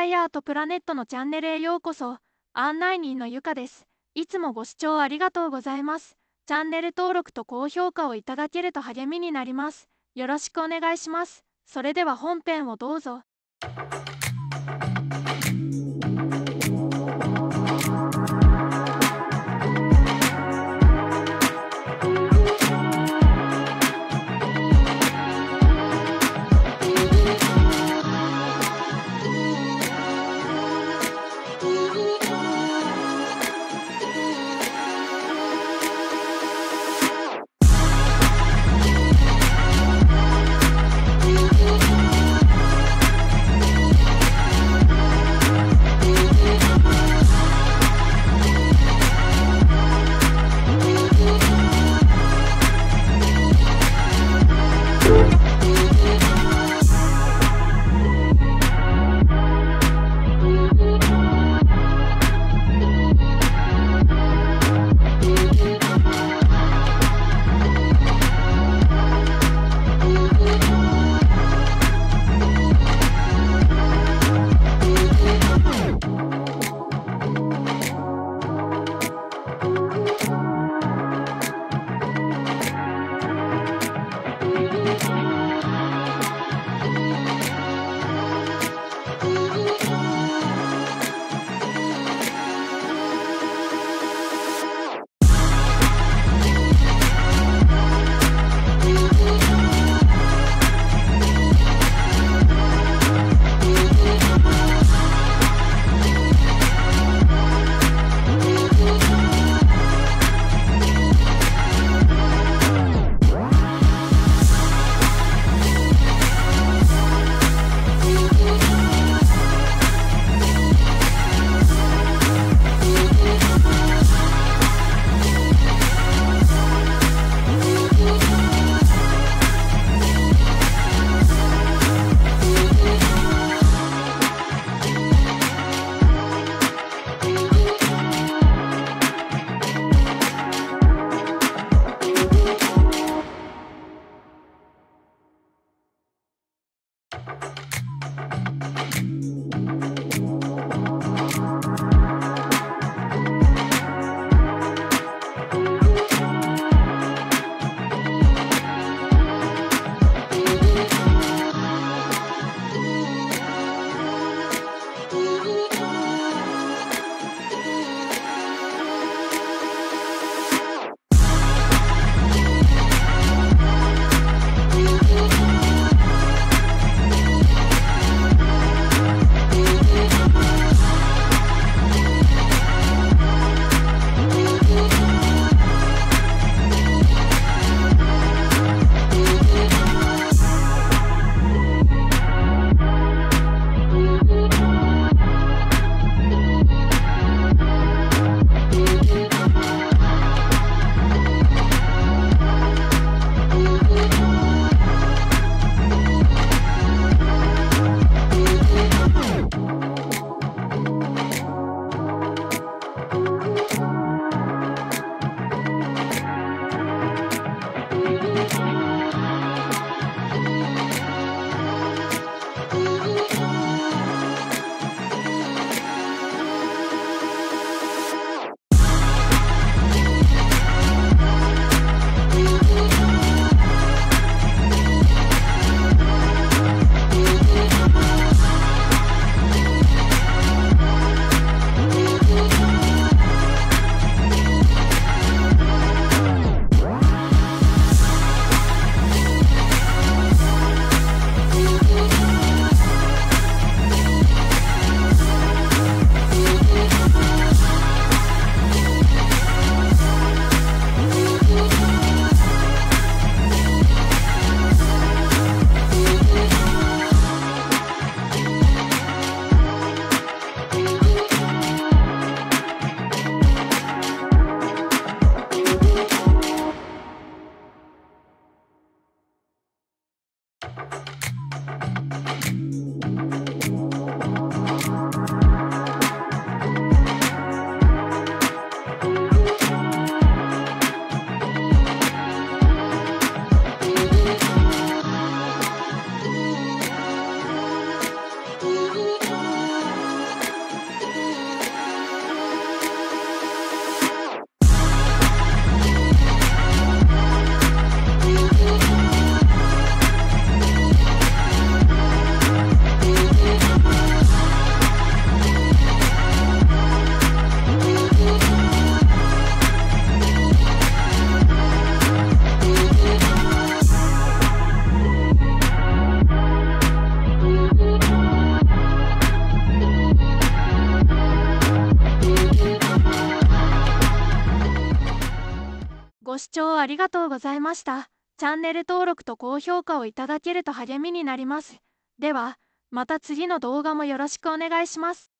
イヤーとプラネットのチャンネルへようこそ。案内人のゆかです。いつもご視聴ありがとうございます。チャンネル登録と高評価をいただけると励みになります。よろしくお願いします。それでは本編をどうぞ。 ご視聴ありがとうございました。チャンネル登録と高評価をいただけると励みになります。では、また次の動画もよろしくお願いします。